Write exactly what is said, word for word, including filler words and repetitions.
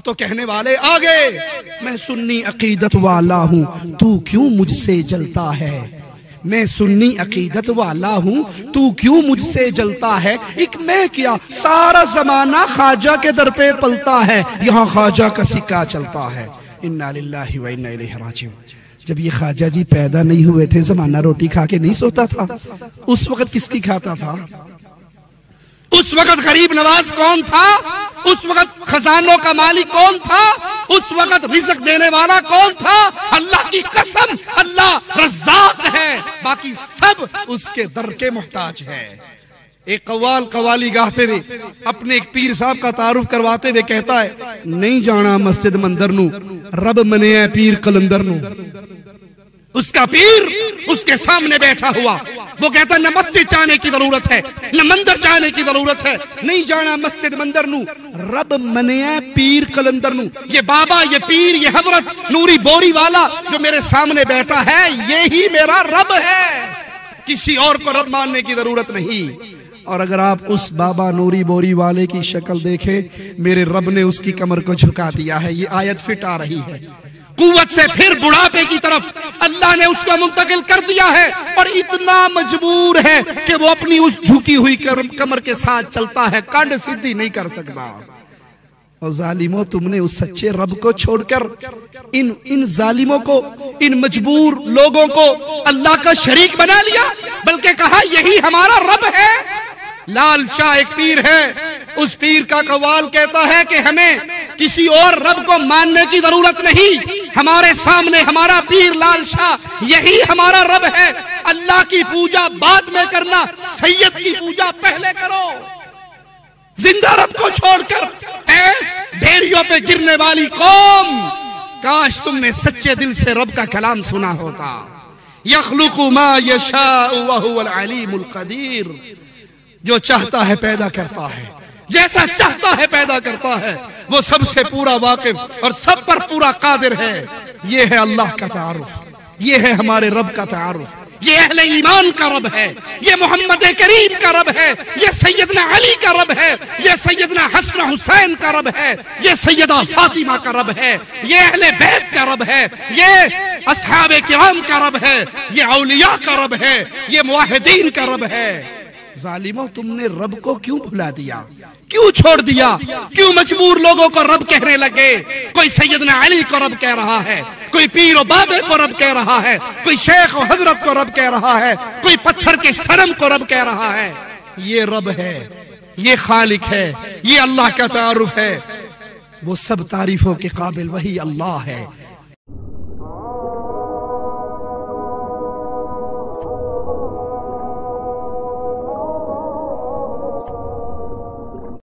तो कहने वाले आ गए, मैं सुन्नी अकीदत वाला हूं, तू क्यों मुझसे जलता है। मैं सुन्नी अकीदत वाला हूं, तू क्यों मुझसे जलता है। एक मैं क्या, सारा जमाना ख्वाजा के दर पे पलता है, यहाँ ख्वाजा का सिक्का चलता है। इन्ना लिल्लाहि व इन्ना इलैहि राजिऊन। जब ये ख्वाजा जी पैदा नहीं हुए थे, जमाना रोटी खा के नहीं सोता था। उस वक्त किसकी खाता था? उस वक्त गरीब नवाज कौन था? उस वक्त खजानों का मालिक कौन था? उस वक्त रिज़्क देने वाला कौन था? अल्लाह की कसम, अल्लाह रज़्ज़ाक़ है, बाकी सब उसके दर के मोहताज है। एक कव्वाल कव्वाली गाते हुए अपने एक पीर साहब का तारुफ करवाते हुए कहता है, नहीं जाना मस्जिद मंदिर नू, रब मने है पीर कलंदर नू। उसका पीर उसके सामने बैठा हुआ, वो कहता है न मस्जिद जाने की जरूरत है, न मंदिर जाने की जरूरत है, नहीं जाना मस्जिद मंदिर नू, रब मने है पीर कलंदर नू। ये बाबा, ये पीर, ये हजरत नूरी बोरी वाला जो मेरे सामने बैठा है, ये ही मेरा रब है, किसी और को रब मानने की जरूरत नहीं। और अगर आप उस बाबा नूरी बोरी वाले की शक्ल देखें, मेरे रब ने उसकी कमर को झुका दिया है। ये आयत फिट आ रही है। कुव्वत से फिर बुढ़ापे की तरफ अल्लाह ने उसको मुंतकिल कर दिया है, और इतना मजबूर है कि वो अपनी उस झुकी हुई कमर के साथ चलता है, कांड सीधी नहीं कर सकता। और जालिमों, तुमने उस सच्चे रब को छोड़कर इन इन जालिमों को, इन मजबूर लोगों को अल्लाह का शरीक बना लिया, बल्कि कहा यही हमारा रब है। लाल शाह एक पीर है, उस पीर का कव्वाल कहता है कि हमें किसी और रब को मानने की जरूरत नहीं, हमारे सामने हमारा पीर लाल शाह यही हमारा रब है। अल्लाह की पूजा बाद में करना, सैयद की पूजा पहले करो। जिंदा रब को छोड़कर ढेरियों पे गिरने वाली कौम, काश तुमने सच्चे दिल से रब का कलाम सुना होता। यख्लुकु मा यशाउ व हुवल अलीमुल कदीर। जो चाहता है पैदा करता है, जैसा चाहता है पैदा करता है, वो सबसे पूरा वाकिफ और सब पर पूरा कादिर है। ये है अल्लाह का तारुफ, ये है हमारे रब का तारुफ, ये अहले ईमान का रब है, ये मोहम्मद करीम का रब है, ये सैयदना अली का रब है, ये सैयदना हसन हुसैन का रब है, ये सैयदा फातिमा का रब है, ये अहले बैत का रब है, ये असहाबे किराम का रब है, ये औलिया का रब है, ये मुआहिदीन का रब है। जालिमों, तुमने रब को क्यों भुला दिया, क्यों छोड़ दिया, क्यों मजबूर लोगों को रब कहने लगे। कोई सैयदना अली को रब कह रहा है, कोई पीर और बाबे को रब कह रहा है, कोई शेख और हजरत को रब कह रहा है, कोई पत्थर के सनम को रब कह रहा है। ये रब है, ये खालिक है, ये अल्लाह का तारुफ है। वो सब तारीफों के काबिल वही अल्लाह है।